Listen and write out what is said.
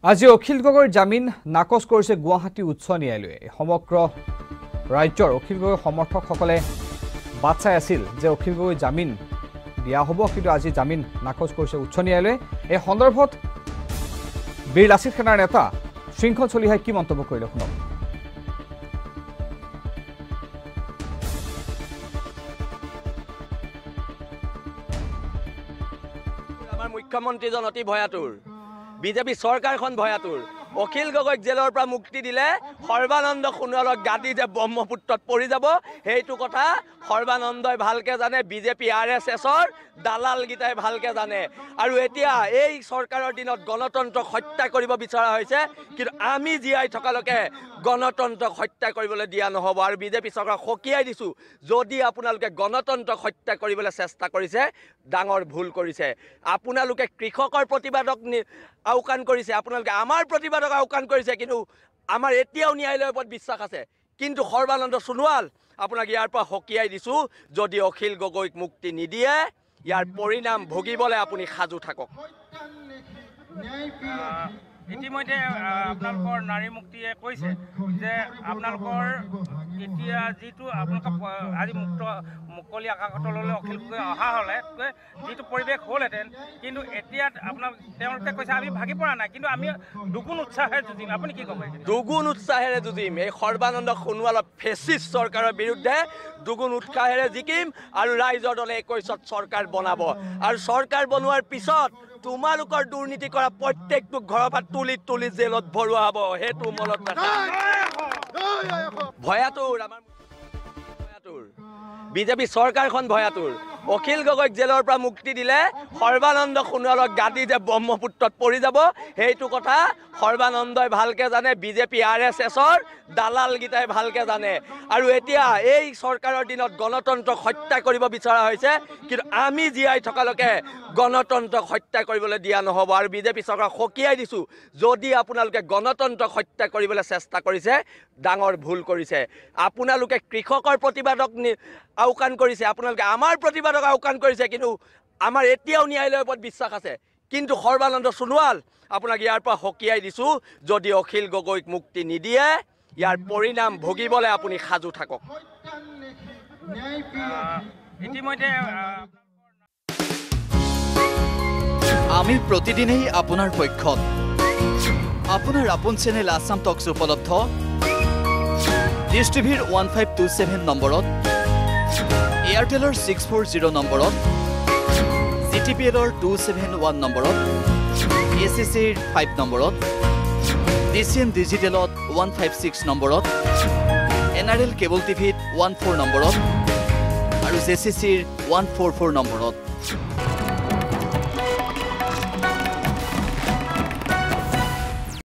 আজি অখিল গগৈৰ জামিন নাকচ কৰিছে গুৱাহাটী উচ্চ ন্যায়ালয়ে। সমগ্ৰ ৰাজ্যৰ অখিল গগৈ সমৰ্থকসকলে বাট চাই আছিল যে অখিল গগৈ জামিন দিয়া হ'ব, কিন্তু আজি জামিন নাকচ কৰিছে উচ্চ ন্যায়ালয়ে। এই সন্দৰ্ভত বীৰ লাচিত সেনাৰ নেতা শৃংখল চলিহাই কি মন্তব্য কৰিলে শুনক। আমাৰ মুখ্যমন্ত্ৰীজন অতি ভয়াতুৰ, বিজেপি চৰকাৰখন ভয়াতুৰ। অখিল গগৈক জেলৰ পৰা মুক্তি দিলে সৰ্বানন্দ সোণোৱালক গাদী যে ব্ৰহ্মপুত্ৰত পৰি যাব সেইটো কথা সৰ্বানন্দই ভালকে জানে, বিজেপি RSSৰ দালালগীতাই ভালকে জানে। আৰু এতিয়া এই চৰকাৰৰ দিনত গণতন্ত্ৰক হত্যা কৰিব বিচৰা হৈছে, কিন্তু আমি জীয়াই থকালৈকে গণতন্ত্ৰক হত্যা কৰিবলৈ দিয়া নহ'ব। আৰু বিজেপি চৰকাৰক সকীয়াই দিছোঁ, যদি আপোনালোকে গণতন্ত্ৰক হত্যা কৰিবলৈ চেষ্টা কৰিছে ডাঙৰ ভুল কৰিছে। আপোনালোকে কৃষকৰ প্ৰতিবাদক আওকাণ কৰিছে, আপোনালোকে আমাৰ প্ৰতিবাদক আওকাণ কৰিছে, কিন্তু আমাৰ এতিয়াও ন্যায়ালয়ৰ ওপৰত বিশ্বাস আছে। কিন্তু সৰ্বানন্দ সোণোৱাল আপোনাক ইয়াৰ পৰা সকীয়াই দিছোঁ, যদি অখিল গগৈক মুক্তি নিদিয়ে ইয়াৰ পৰিণাম ভুগিবলৈ আপুনি সাজু থাকক। ইতিমধ্যে আপোনালোকৰ নাৰী মুক্তিয়ে কৈছে যে আপোনালোকৰ এতিয়া যিটো আপোনালোকৰ আজি মুকলি আকাশতললৈ অখিল গগৈ অহা হ'লে যিটো পৰিৱেশ হ'লহেঁতেন, কিন্তু এতিয়া তেওঁলোকে কৈছে আমি ভাগি পৰা নাই, কিন্তু আমি দুগুণ উৎসাহেৰে যুঁজিম। আপুনি কি ক'ব? দুগুণ উৎসাহেৰে যুঁজিম। এই সৰ্বানন্দ সোণোৱালৰ ফেচিষ্ট চৰকাৰৰ বিৰুদ্ধে দুগুণ উৎসাহেৰে জিকিম আৰু ৰাইজৰ দলে 21ত চৰকাৰ বনাব। আৰু চৰকাৰ বনোৱাৰ পিছত তোমালোকৰ দুৰ্নীতি কৰা প্ৰত্যেকটো ঘৰৰ পৰা তুলি তুলি জেলত ভৰোৱা হ'ব, সেইটো মনত ৰাখা। ভয়াতুৰ, আমাৰ ভয়াতুৰ, বিজেপি চৰকাৰখন ভয়াতুৰ। অখিল গগৈক জেলৰ পৰা মুক্তি দিলে সৰ্বানন্দ সোণোৱালক গাদী যে ব্ৰহ্মপুত্ৰত পৰি যাব সেইটো কথা সৰ্বানন্দই ভালকে জানে, বিজেপি RSSৰ দালালগীতাই ভালকে জানে। আৰু এতিয়া এই চৰকাৰৰ দিনত গণতন্ত্ৰক হত্যা কৰিব বিচৰা হৈছে, কিন্তু আমি জীয়াই থকালৈকে গণতন্ত্ৰক হত্যা কৰিবলৈ দিয়া নহ'ব। আৰু বিজেপি চৰকাৰক সকীয়াই দিছোঁ, যদি আপোনালোকে গণতন্ত্ৰক হত্যা কৰিবলৈ চেষ্টা কৰিছে ডাঙৰ ভুল কৰিছে। আপোনালোকে কৃষকৰ প্ৰতিবাদক আওকাণ কৰিছে, আপোনালোকে আমাৰ প্ৰতিবাদক আওকাণ কৰিছে, কিন্তু আমাৰ এতিয়াও ন্যায়ালয়ৰ ওপৰত বিশ্বাস আছে। কিন্তু সৰ্বানন্দ সোণোৱাল আপোনাক ইয়াৰ পৰা সকীয়াই দিছোঁ, যদি অখিল গগৈক মুক্তি নিদিয়ে ইয়াৰ পৰিণাম ভুগিবলৈ আপুনি সাজু থাকক। ইতিমধ্যে আমি প্ৰতিদিনেই আপোনাৰ পক্ষত। আপোনাৰ আপোন চেনেল আছাম টক্স উপলব্ধ ডিছ টিভিৰ 1527 নম্বৰত, এয়াৰটেলৰ 640 নম্বৰত, GTPLৰ 271 নম্বৰত, ACCৰ 5 নম্বৰত, DCN ডিজিটেলত 156 নম্বৰত, NRL কেবল টিভিত 14 নম্বৰত আৰু JCCৰ 144 নম্বৰত।